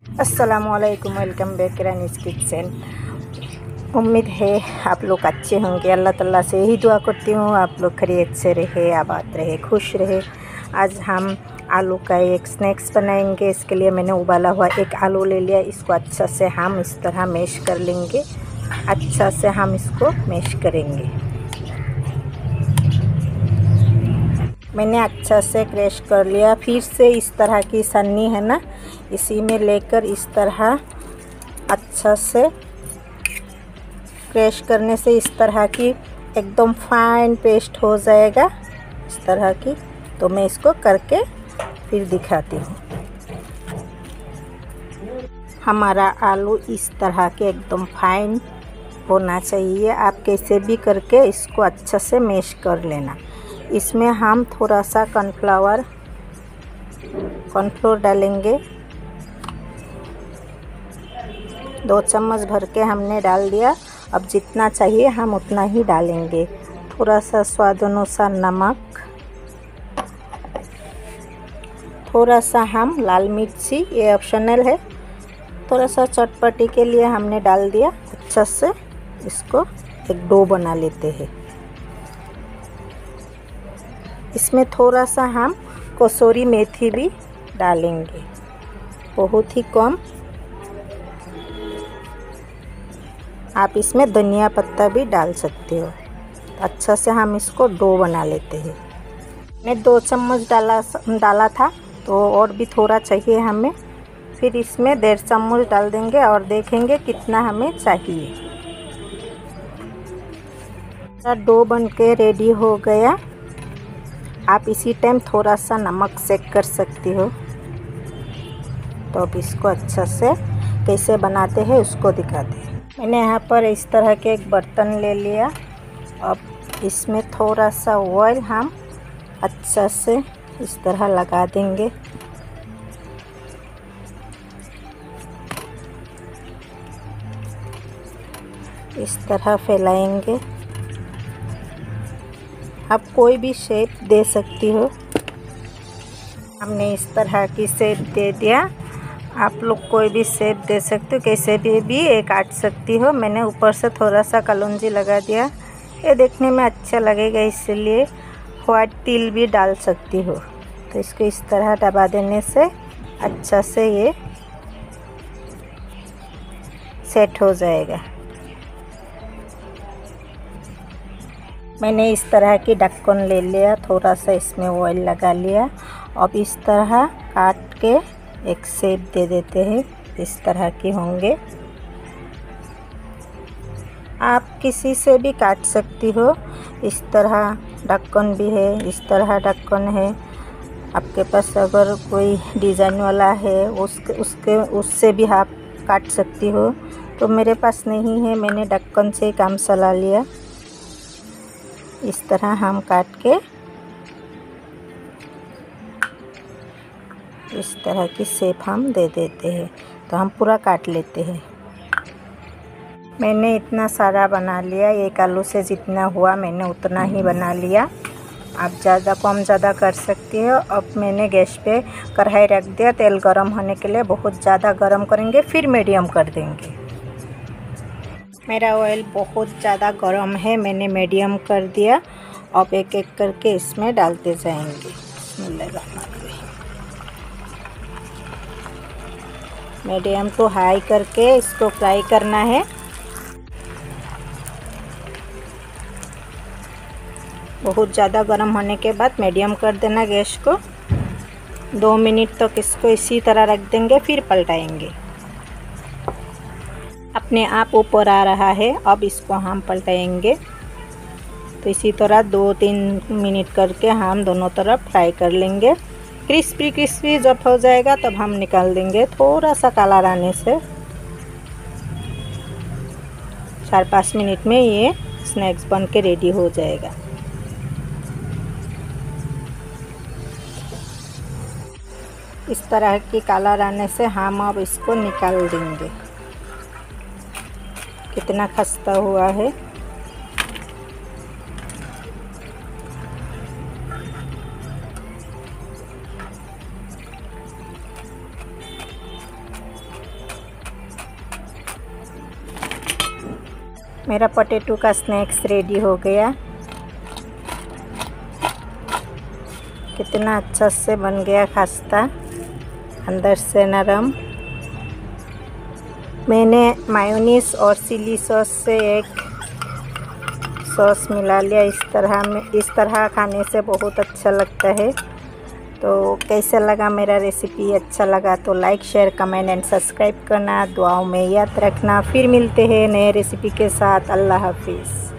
अस्सलामुअलैकुम, welcome back रानीज़ kitchen. उम्मीद है आप लोग अच्छे होंगे। अल्लाह ताला से यही दुआ करती हूँ आप लोग खैरियत से रहे, आबाद रहे, खुश रहे। आज हम आलू का एक स्नैक्स बनाएंगे। इसके लिए मैंने उबाला हुआ एक आलू ले लिया। इसको अच्छा से हम इस तरह मैश कर लेंगे। अच्छा से हम इसको मैश करेंगे। मैंने अच्छा से क्रश कर लिया। फिर से इस तरह की सन्नी है ना, इसी में लेकर इस तरह अच्छा से क्रश करने से इस तरह की एकदम फाइन पेस्ट हो जाएगा, इस तरह की। तो मैं इसको करके फिर दिखाती हूँ। हमारा आलू इस तरह के एकदम फाइन होना चाहिए। आप कैसे भी करके इसको अच्छा से मैश कर लेना। इसमें हम थोड़ा सा कॉर्नफ्लोर डालेंगे। 2 चम्मच भर के हमने डाल दिया। अब जितना चाहिए हम उतना ही डालेंगे। थोड़ा सा स्वाद अनुसार नमक, थोड़ा सा हम लाल मिर्ची, ये ऑप्शनल है, थोड़ा सा चटपटी के लिए हमने डाल दिया। अच्छा से इसको एक डो बना लेते हैं। इसमें थोड़ा सा हम कसूरी मेथी भी डालेंगे, बहुत ही कम। आप इसमें धनिया पत्ता भी डाल सकते हो। अच्छा से हम इसको डो बना लेते हैं। मैंने 2 चम्मच डाला था, तो और भी थोड़ा चाहिए हमें। फिर इसमें 1.5 चम्मच डाल देंगे और देखेंगे कितना हमें चाहिए। डो बन के रेडी हो गया। आप इसी टाइम थोड़ा सा नमक चेक कर सकती हो। तो अब इसको अच्छा से कैसे बनाते हैं उसको दिखाते हैं। मैंने यहाँ पर इस तरह के एक बर्तन ले लिया। अब इसमें थोड़ा सा ऑयल हम अच्छा से इस तरह लगा देंगे। इस तरह फैलाएंगे। आप कोई भी शेप दे सकती हो। हमने इस तरह की शेप दे दिया। आप लोग कोई भी शेप दे सकते हो, कैसे भी ये काट सकती हो। मैंने ऊपर से थोड़ा सा कलौंजी लगा दिया। ये देखने में अच्छा लगेगा, इसलिए व्हाइट तिल भी डाल सकती हो। तो इसको इस तरह दबा देने से अच्छा से ये सेट हो जाएगा। मैंने इस तरह की ढक्कन ले लिया, थोड़ा सा इसमें ऑयल लगा लिया। अब इस तरह काट के एक शेप दे देते हैं। इस तरह की होंगे। आप किसी से भी काट सकती हो। इस तरह ढक्कन भी है, इस तरह ढक्कन है। आपके पास अगर कोई डिज़ाइन वाला है उससे भी आप काट सकती हो। तो मेरे पास नहीं है, मैंने ढक्कन से काम चला लिया। इस तरह हम काट के इस तरह की शेप हम दे देते हैं। तो हम पूरा काट लेते हैं। मैंने इतना सारा बना लिया। एक आलू से जितना हुआ मैंने उतना ही बना लिया। आप ज़्यादा कम ज़्यादा कर सकती हो। अब मैंने गैस पे कढ़ाई रख दिया तेल गरम होने के लिए। बहुत ज़्यादा गरम करेंगे फिर मीडियम कर देंगे। मेरा ऑयल बहुत ज़्यादा गरम है, मैंने मीडियम कर दिया। अब एक एक करके इसमें डालते जाएंगे। मीडियम टू हाई करके इसको फ्राई करना है। बहुत ज़्यादा गर्म होने के बाद मीडियम कर देना गैस को। 2 मिनट तक इसको इसी तरह रख देंगे, फिर पलटाएंगे। अपने आप ऊपर आ रहा है। अब इसको हम पलटाएंगे। तो इसी तरह 2-3 मिनट करके हम दोनों तरफ फ्राई कर लेंगे। क्रिस्पी जब हो जाएगा तब हम निकाल देंगे। थोड़ा सा कलर आने से 4-5 मिनट में ये स्नैक्स बन के रेडी हो जाएगा। इस तरह की कलर आने से हम अब इसको निकाल देंगे। कितना खस्ता हुआ है। मेरा पोटैटो का स्नैक्स रेडी हो गया। कितना अच्छा से बन गया खास्ता, अंदर से नरम। मैंने मायोनीज और चिली सॉस से एक सॉस मिला लिया। इस तरह खाने से बहुत अच्छा लगता है। तो कैसा लगा मेरा रेसिपी? अच्छा लगा तो like, share, comment and subscribe करना, दुआओं में याद रखना। फिर मिलते हैं नए रेसिपी के साथ। अल्लाह हाफिज़।